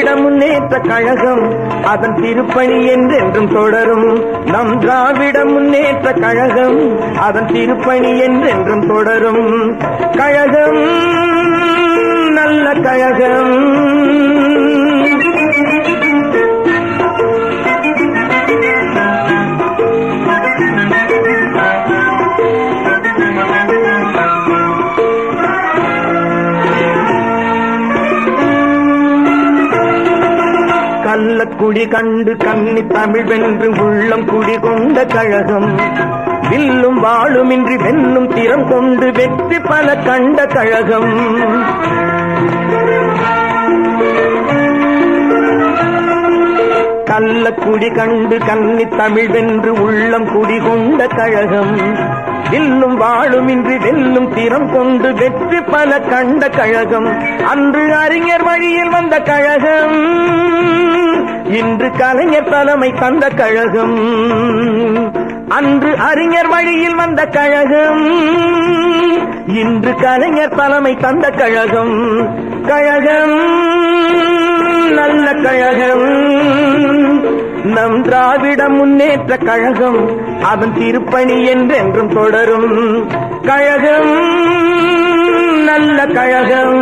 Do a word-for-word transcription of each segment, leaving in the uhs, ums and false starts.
திராவிட முன்னேற்ற கழகம் அதன் திருப்பணி என்றென்றும் தொடரும். நம் திராவிட முன்னேற்ற கழகம் அதன் திருப்பணி என்றென்றும் தொடரும். கழகம் நல்ல கழகம். கள்ளக்குடி கண்டு கன்னி தமிழ் வென்று உள்ளம் குடி கொண்ட கழகம். வில்லும் வாழுமின்றி வெல்லும் திறம் கொண்டு வெற்றி பல கண்ட கழகம். கள்ளக்குடி கண்டு கன்னி தமிழ் வென்று உள்ளம் குடி கொண்ட கழகம். வில்லும் வாழுமின்றி வெல்லும் திறம் கொண்டு வெற்றி பல கண்ட கழகம். அன்று அறிஞர் வழியில் வந்த கழகம், இன்று கலைஞர் தலைமை தந்த கழகம். அன்று அறிஞர் வழியில் வந்த கழகம், இன்று கலைஞர் தலைமை தந்த கழகம். கழகம் நல்ல கழகம். நம் திராவிட முன்னேற்ற கழகம் அதன் திருப்பணி என்றென்றும் தொடரும். கழகம் நல்ல கழகம்.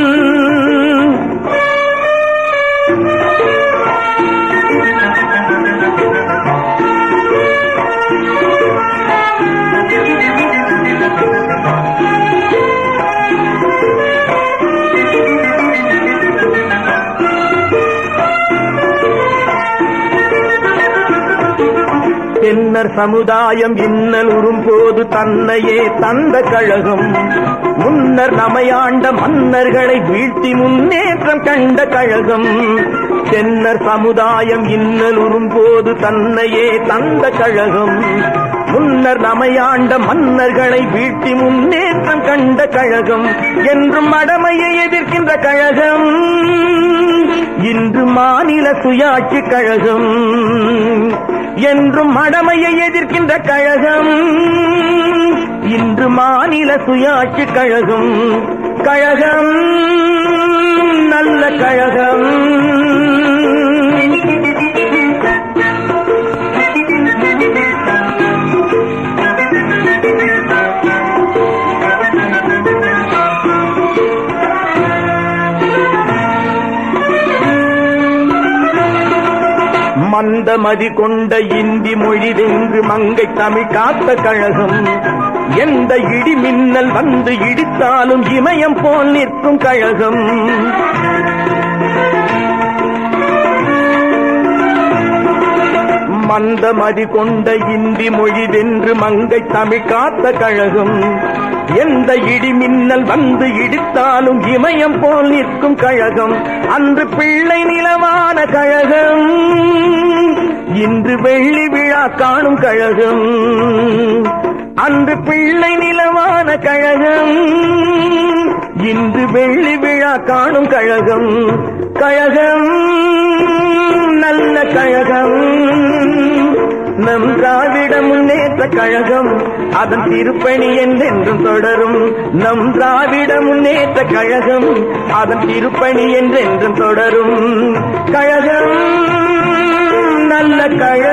தென்னர் சமுதாயம் இன்னல் உறும்போது தன்னையே தந்த கழகம். முன்னர் நமையாண்ட மன்னர்களை வீழ்த்தி முன்னேற்றம் கண்ட கழகம். தென்னர் சமுதாயம் இன்னல் உறும்போது தன்னையே தந்த கழகம். முன்னர் நமையாண்ட மன்னர்களை வீழ்த்தி முன்னேற்றம் கண்ட கழகம். என்றும் மடமையை எதிர்க்கின்ற கழகம், இன்று மாநில சுயாட்சி கழகம். என்றும் மடமையை எதிர்க்கின்ற கழகம், இன்று மாநில சுயாட்சி கழகம். கழகம் நல்ல கழகம். மந்தமதி கொண்ட இந்தி மொழி வென்று மங்கை தமிழ் காத்த கழகம். எந்த இடி மின்னல் வந்து இடித்தாலும் இமயம் போல் நிற்கும் கழகம். மந்தமதி கொண்ட இந்தி மொழி வென்று மங்கை தமிழ் காத்த கழகம். எந்த இடி மின்னல் வந்து இடித்தாலும் இமயம் போல் நிற்கும் கழகம். அன்று பிள்ளை நிலவான கழகம், இன்று வெள்ளி விழா காணும் கழகம். அன்று பிள்ளை நிலவான கழகம், இன்று வெள்ளி விழா காணும் கழகம். கழகம் நல்ல கழகம். நம் திராவிட முன்னேற்ற கழகம் அதன் திருப்பணி என்றென்றும் தொடரும். நம் திராவிட முன்னேற்ற கழகம் அதன் திருப்பணி என்றென்றும் தொடரும். கழகம் நல்ல கழகம்.